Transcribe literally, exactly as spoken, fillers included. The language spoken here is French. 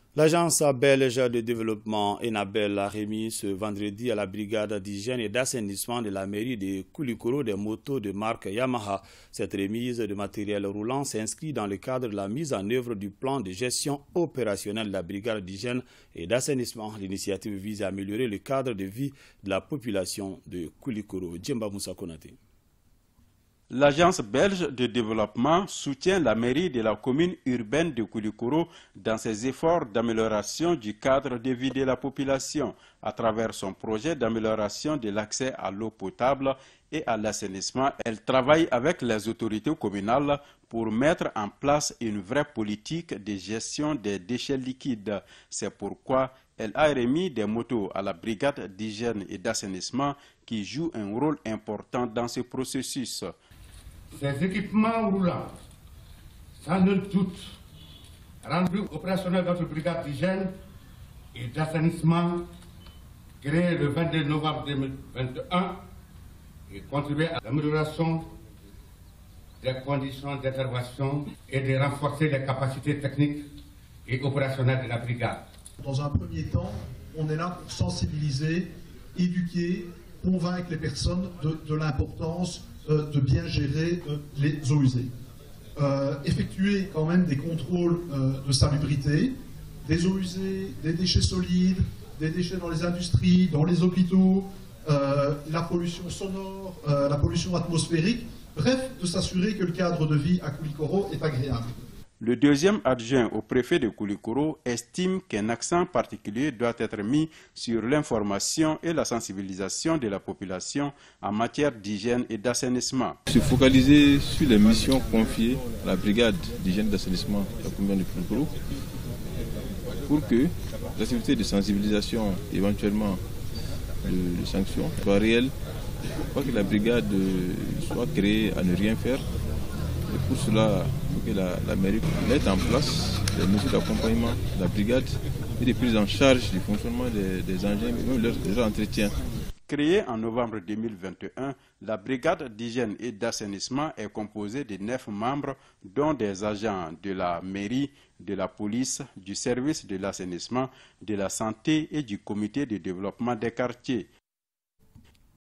L'agence belge de développement Enabel a remis ce vendredi à la brigade d'hygiène et d'assainissement de la mairie de Koulikoro des motos de marque Yamaha. Cette remise de matériel roulant s'inscrit dans le cadre de la mise en œuvre du plan de gestion opérationnelle de la brigade d'hygiène et d'assainissement. L'initiative vise à améliorer le cadre de vie de la population de Koulikoro. Djemba Moussa Konate. L'agence belge de développement soutient la mairie de la commune urbaine de Koulikoro dans ses efforts d'amélioration du cadre de vie de la population à travers son projet d'amélioration de l'accès à l'eau potable et à l'assainissement. Elle travaille avec les autorités communales pour mettre en place une vraie politique de gestion des déchets liquides. C'est pourquoi elle a remis des motos à la brigade d'hygiène et d'assainissement qui joue un rôle important dans ce processus. Ces équipements roulants, sans nul doute, rendus opérationnels dans notre brigade d'hygiène et d'assainissement, créée le vingt-deux novembre deux mille vingt et un, et contribuer à l'amélioration des conditions d'intervention et de renforcer les capacités techniques et opérationnelles de la brigade. Dans un premier temps, on est là pour sensibiliser, éduquer, convaincre les personnes de, de l'importance euh, de bien gérer euh, les eaux usées. Euh, effectuer quand même des contrôles euh, de salubrité, des eaux usées, des déchets solides, des déchets dans les industries, dans les hôpitaux, euh, la pollution sonore, euh, la pollution atmosphérique, bref, de s'assurer que le cadre de vie à Koulikoro est agréable. Le deuxième adjoint au préfet de Koulikoro estime qu'un accent particulier doit être mis sur l'information et la sensibilisation de la population en matière d'hygiène et d'assainissement. Se focaliser sur les missions confiées à la brigade d'hygiène et d'assainissement de la commune de Koulikoro pour que les activités de sensibilisation, éventuellement de, de sanctions, soient réelles, pour que la brigade soit créée à ne rien faire. Et pour cela, il faut que la, la mairie mette en place des mesures d'accompagnement de la brigade et de prise en charge du fonctionnement des, des engins et même leur, leur entretien. Créée en novembre deux mille vingt et un, la brigade d'hygiène et d'assainissement est composée de neuf membres, dont des agents de la mairie, de la police, du service de l'assainissement, de la santé et du comité de développement des quartiers.